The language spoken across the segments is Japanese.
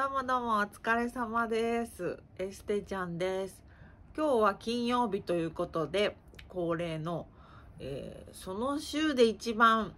どうもどうもお疲れ様です。エステちゃんです。今日は金曜日ということで恒例の、その週で一番、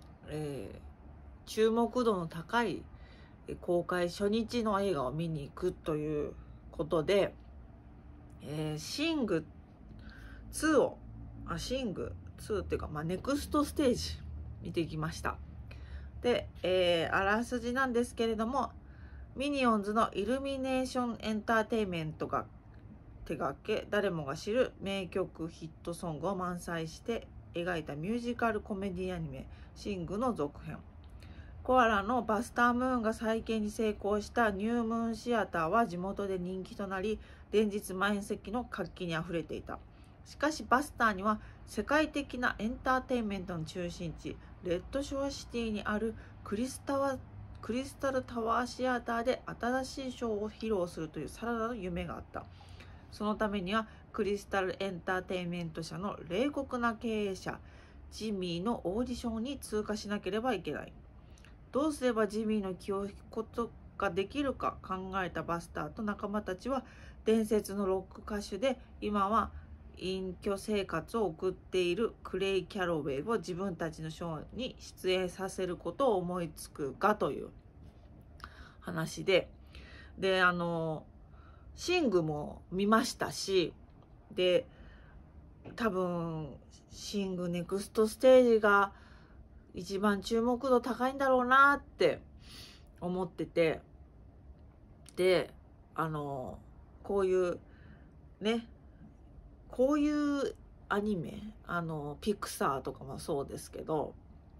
注目度の高い公開初日の映画を見に行くということで、シング2をシング2っていうか、ネクストステージ見てきました。で、あらすじなんですけれども、ミニオンズのイルミネーションエンターテインメントが手掛け、誰もが知る名曲ヒットソングを満載して描いたミュージカルコメディアニメシングの続編。コアラのバスタームーンが再建に成功したニュームーンシアターは地元で人気となり、連日満席の活気にあふれていた。しかしバスターには世界的なエンターテインメントの中心地レッドショアシティにあるクリスタルタワーシアターで新しいショーを披露するというさらなる夢があった。そのためにはクリスタルエンターテインメント社の冷酷な経営者ジミーのオーディションに通過しなければいけない。どうすればジミーの気を引くことができるか考えたバスターと仲間たちは、伝説のロック歌手で今は隠居生活を送っているクレイ・キャロウェイを自分たちのショーに出演させることを思いつくかという話で、シングも見ましたし、で多分シングネクストステージが一番注目度高いんだろうなって思ってて、でこういうね、こういうアニメ、ピクサーとかもそうですけど、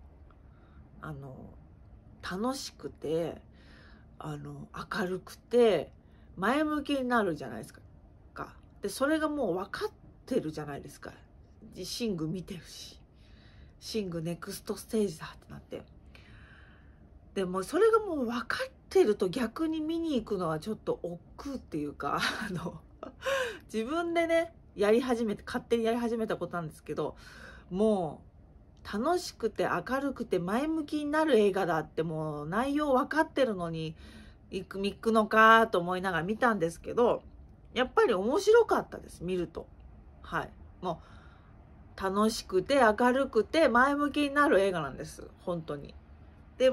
楽しくて明るくて前向きになるじゃないですか。でそれがもう分かってるじゃないですか。シング見てるし、シングネクストステージだってなって、でもそれがもう分かってると逆に見に行くのはちょっと億劫っていうか自分でね勝手にやり始めたことなんですけど、もう楽しくて明るくて前向きになる映画だってもう内容分かってるのに見行くのかと思いながら見たんですけど、やっぱり面白かったです、見ると。もう楽しくて明るくて前向きになる映画なんです、本当に。で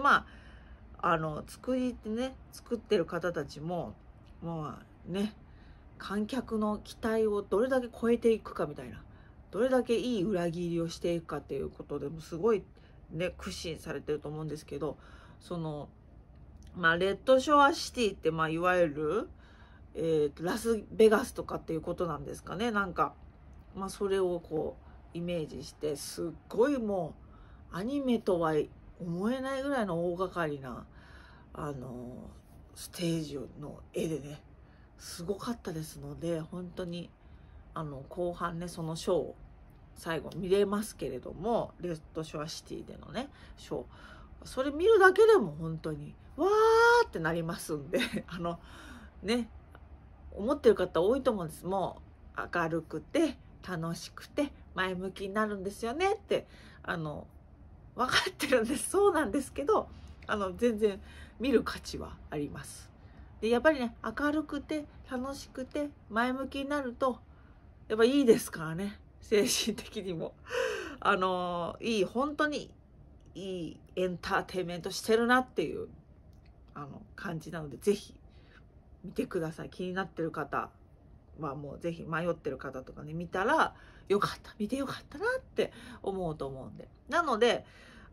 作ってる方たちももうね、観客の期待をどれだけ超えていくかみたいな、どれだけいい裏切りをしていくかっていうことでもすごいね苦心されてると思うんですけど、レッドショアシティっていわゆる、ラスベガスとかっていうことなんですかね。それをこうイメージして、すっごいもうアニメとは思えないぐらいの大掛かりなステージの絵でね、すごかったですので、本当に後半ねそのショーを最後見れますけれども、レッドショアシティでのねショー、それ見るだけでも本当にわーってなりますんで思ってる方多いと思うんです。もう明るくて楽しくて前向きになるんですよねって分かってるんです。そうなんですけど全然見る価値はあります。でやっぱりね、明るくて楽しくて前向きになるとやっぱいいですからね、精神的にも本当にいいエンターテインメントしてるなっていう感じなので、ぜひ見てください。気になってる方はもうぜひ、迷ってる方とかね見たら見てよかったなって思うと思うんで。なので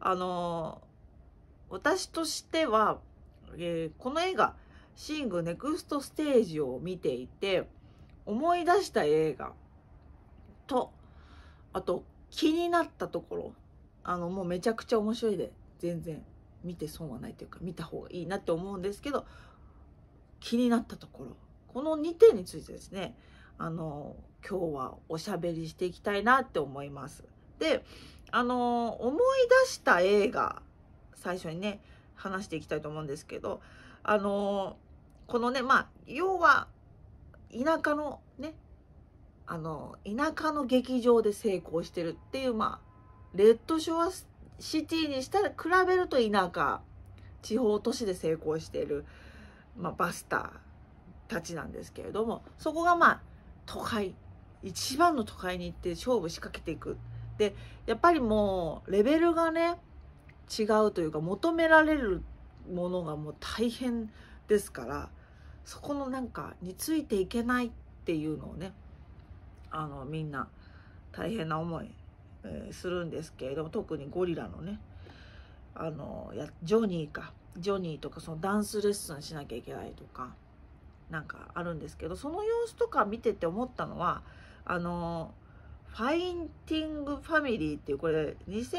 私としては、この映画シングネクストステージを見ていて思い出した映画と、あと気になったところ、もうめちゃくちゃ面白いで全然見て損はないというか見た方がいいなって思うんですけど、気になったところ、この2点についてですね今日はおしゃべりしていきたいなって思います。で思い出した映画、最初にね話していきたいと思うんですけど、このね要は田舎のね田舎の劇場で成功してるっていう、レッドショアシティにしたら比べると田舎地方都市で成功しているバスターたちなんですけれども、そこが都会、一番の都会に行って勝負仕掛けていく。でやっぱりもうレベルがね違うというか、求められるものがもう大変ですから、そこのについていけないっていうのをね、みんな大変な思い、するんですけれども、特にゴリラのねジョニーとか、そのダンスレッスンしなきゃいけないとかあるんですけど、その様子とか見てて思ったのは、ファインティングファミリーっていう、これ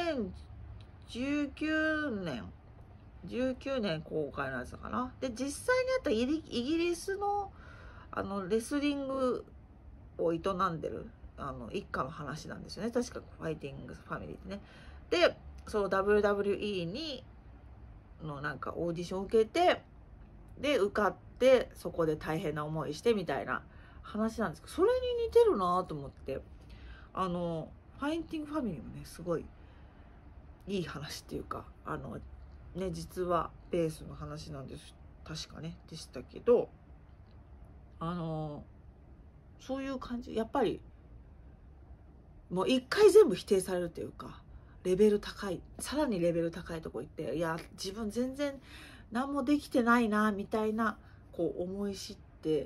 2019年公開のやつかな。で実際にあったイギリスのレスリングを営んでる一家の話なんですよね、確かファイティングファミリーってね。でその WWE にのオーディションを受けて、で受かって、そこで大変な思いしてみたいな話なんですけど、それに似てるなと思って、ファインティングファミリーもねすごいいい話っていうか、実はベースの話なんです確かねでしたけど、そういう感じ。やっぱりもう一回全部否定されるというか、さらにレベル高いとこ行って、いや自分全然何もできてないなみたいな思い知って、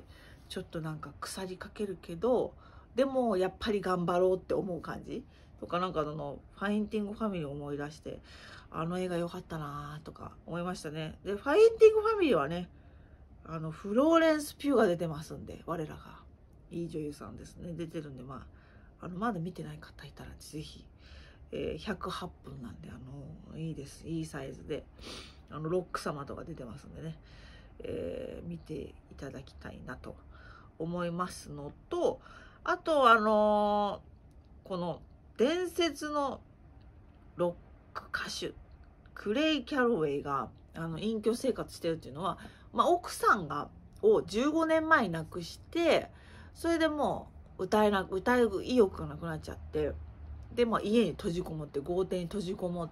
ちょっと腐りかけるけど、でもやっぱり頑張ろうって思う感じとか、ファインティングファミリーを思い出して、あの映画良かったなとか思いましたね。でファインティングファミリーはね、フローレンス・ピューが出てますんで、我らがいい女優さんですね、出てるんで、まだ見てない方いたらぜひ、108分なんでいいです、いいサイズで、ロック様とか出てますんでね、見ていただきたいなと思いますのと、あとこの伝説のロック歌手クレイ・キャロウェイが隠居生活してるっていうのは、奥さんを15年前に亡くして、それでもう歌う意欲がなくなっちゃって、で家に閉じこもって、豪邸に閉じこもって、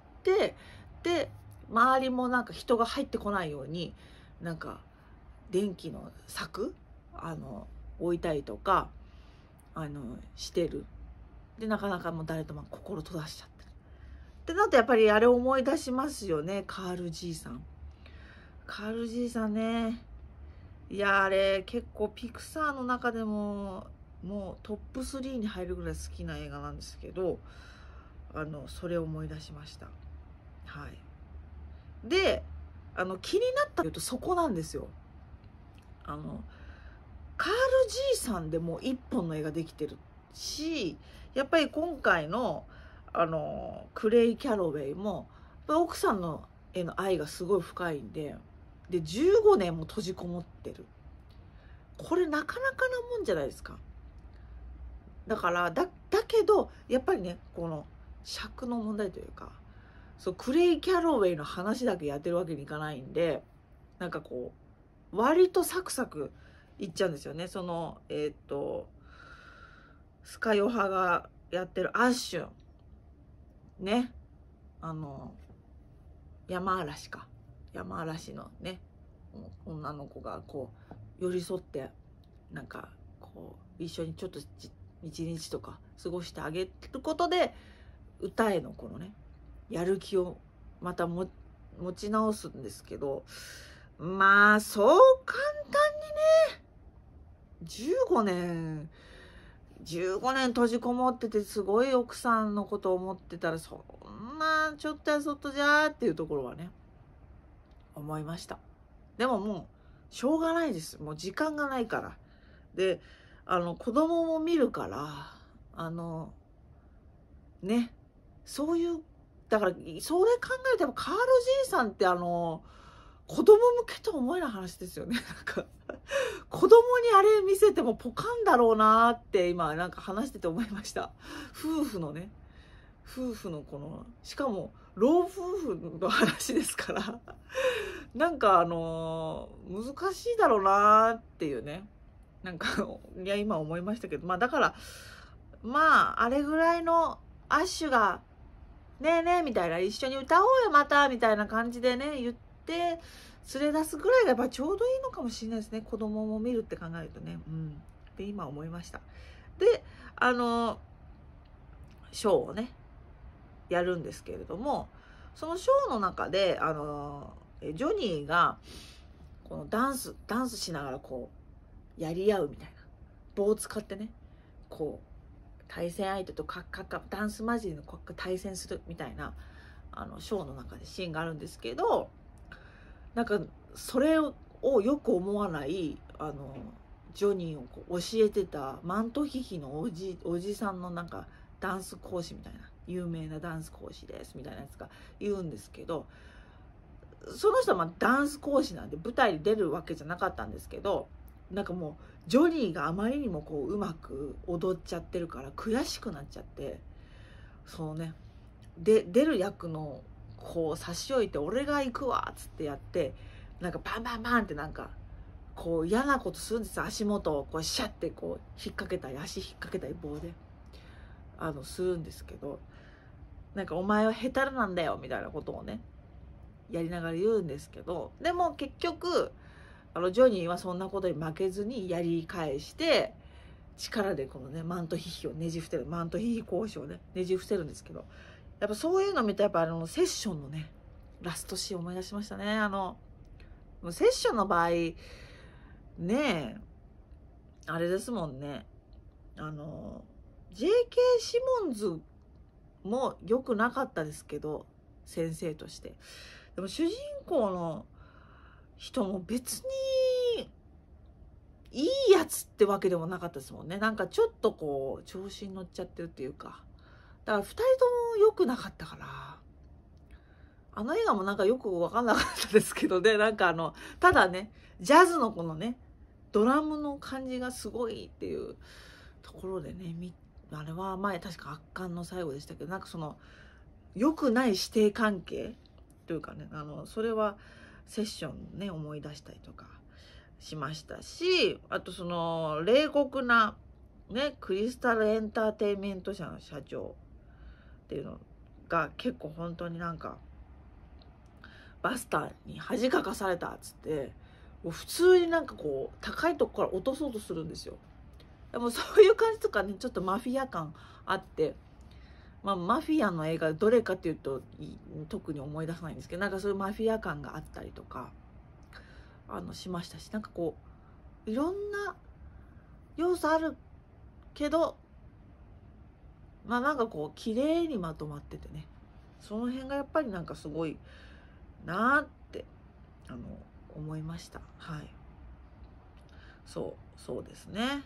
で周りも人が入ってこないように電気の柵置いたりとかしてる。でなかなかもう誰とも心閉ざしちゃってるってなると、やっぱりあれ思い出しますよね。カール爺さんね。いやあれ結構ピクサーの中でももうトップ3に入るぐらい好きな映画なんですけど、それを思い出しました。はい。で気になったとそこなんですよ。カール爺さんでも一本の映画できてるし、やっぱり今回のクレイ・キャロウェイも奥さんのへの愛がすごい深いんで、15年も閉じこもってる。これなかなかなもんじゃないですか。だけどやっぱりね、この尺の問題というか、クレイ・キャロウェイの話だけやってるわけにいかないんで、割とサクサクいっちゃうんですよね。スカヨハがやってるアッシュンね、山嵐のね女の子が寄り添って一緒にちょっと一日とか過ごしてあげることで、歌へのこのねやる気をまた持ち直すんですけど、そう簡単にね15年閉じこもってて、すごい奥さんのことを思ってたら、そんなちょっとやそっとじゃーっていうところはね思いました。でももうしょうがないです、もう時間がないから。で子供も見るからね、そういうだからそれ考えてもカール爺さんって子供向けと思えない話ですよね。子供にあれ見せてもポカンだろうなって今話してて思いました。夫婦のこの、しかも老夫婦の話ですから難しいだろうなっていうね、いや今思いましたけど、だからあれぐらいのアッシュがねえねえみたいな、一緒に歌おうよまたみたいな感じでね言って、 連れ出すぐらいがやっぱちょうどいいのかもしれないですね。子供も見るって考えるとね。で今思いました。でショーをねやるんですけれども、そのショーの中でジョニーがこのダンスしながらこうやり合うみたいな、棒を使ってねこう対戦相手とダンス交じりの対戦するみたいなショーの中でシーンがあるんですけど、なんかそれをよく思わないジョニーをこう教えてたマントヒヒのおじさんのなんかダンス講師みたいな、有名なダンス講師ですみたいなやつが言うんですけど、その人はまあダンス講師なんで舞台に出るわけじゃなかったんですけど、なんかもうジョニーがあまりにもこううまく踊っちゃってるから悔しくなっちゃって、そのねで出る役のこう差し置いて俺が行くわっつってやって、なんかバンバンバンってなんかこう嫌なことするんですよ。足元をこうシャッてこう引っ掛けたり、足引っ掛けたり棒でするんですけど、なんかお前はヘタレなんだよみたいなことをねやりながら言うんですけど、でも結局ジョニーはそんなことに負けずにやり返して力でこのねマントヒヒをねじ伏せる、マントヒヒ講師をねねじ伏せるんですけど、やっぱそういうの見てやっぱセッションのねラストシーンを思い出しましたね。セッションの場合ねえあれですもんね、J.K. シモンズも良くなかったですけど先生として、でも主人公の人も別にいいやつってわけでもなかったですもんね。なんかちょっとこう調子に乗っちゃってるっていうか、だから2人とも良くなかったから、映画もなんかよく分かんなかったですけどね、なんかただねジャズのこのねドラムの感じがすごいっていうところでね、あれは前確か圧巻の最後でしたけど、なんかその良くない師弟関係というかね、それはセッションね思い出したりとかしましたし、あとその冷酷なねクリスタルエンターテインメント社の社長っていうのが結構本当になんかバスターに恥かかされたっつってもう普通になんかこう高いとこから落とそうとするんですよ。でもそういう感じとかねちょっとマフィア感あって、マフィアの映画どれかっていうと特に思い出さないんですけど、なんかそういうマフィア感があったりとかしましたし、なんかこういろんな要素あるけどなんかこう綺麗にまとまっててね、その辺がやっぱりなんかすごいなーって思いました。はい、そうですね。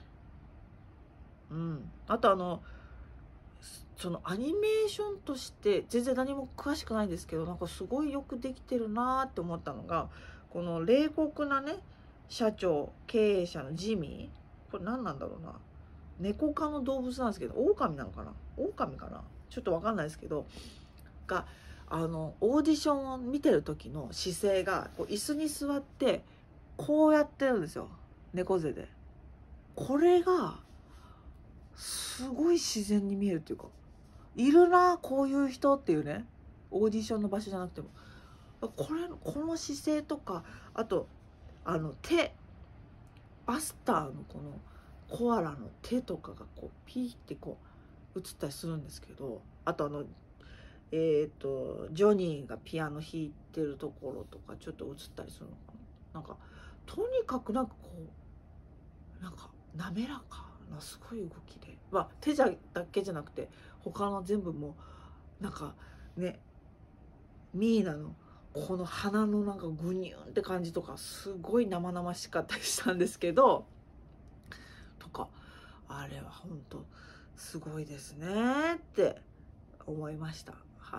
あとそのアニメーションとして全然何も詳しくないんですけど、なんかすごいよくできてるなーって思ったのが、この冷酷なね社長経営者のジミー、これ何なんだろうな、猫科の動物なんですけど、狼なのかな、狼かな、ちょっと分かんないですけどがオーディションを見てる時の姿勢がこう椅子に座ってこうやってるんですよ、猫背で。これがすごい自然に見えるっていうか、いるなこういう人っていうね、オーディションの場所じゃなくてもこの姿勢とか、あと手バスターのこのコアラの手とかがこうピーってこう映ったりするんですけど、あとジョニーがピアノ弾いてるところとかちょっと映ったりするのかな、なんかとにかくなんかこうなんか滑らかなすごい動きで、手だけじゃなくて他の全部もなんかね、ミーナのこの鼻のなんかグニュンって感じとかすごい生々しかったりしたんですけど、とかあれは本当すごいですねって思いました。はい、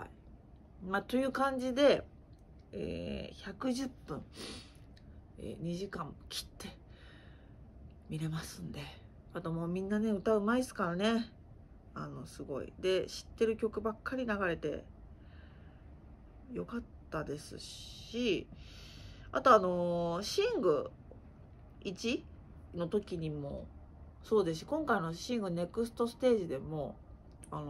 という感じで、110分、2時間切って見れますんで、あともうみんなね歌うまいっすからね、すごいで知ってる曲ばっかり流れてよかったですし、あとシング1の時にもそうですし、今回のシングネクストステージでも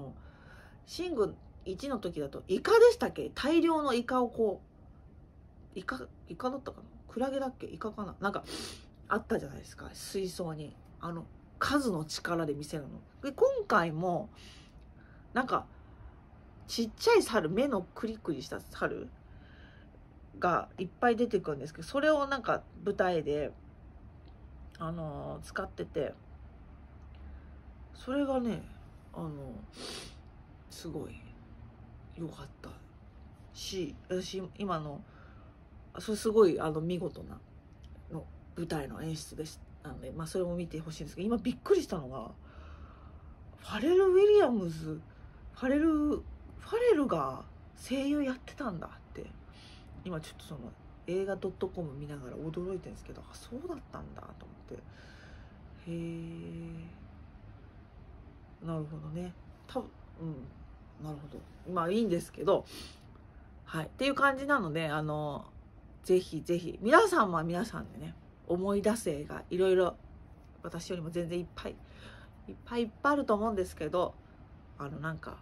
シング1の時だとイカでしたっけ、大量のイカをこイカだったかな、クラゲだっけ、イカかな、なんかあったじゃないですか、水槽に数の力で見せるので、今回もなんかちっちゃい猿、目のクリクリした猿がいっぱい出てくるんですけど、それをなんか舞台で使ってて、それがねすごい良かったし、私今のそれすごい見事なの舞台の演出でしたので、それも見てほしいんですけど、今びっくりしたのがファレル・ウィリアムズ、ファレルが声優やってたんだって、今ちょっとその映画 .com 見ながら驚いてるんですけど、そうだったんだと思って、へえ、なるほどね、多分なるほど、いいんですけど、はいっていう感じなので、ぜひぜひ皆さんは皆さんでね、思い出す映画いろいろ、私よりも全然いっぱいあると思うんですけど、なんか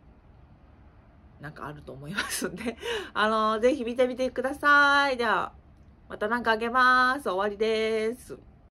あると思いますんでぜひ見てみてください。ではまたあげます。終わりです。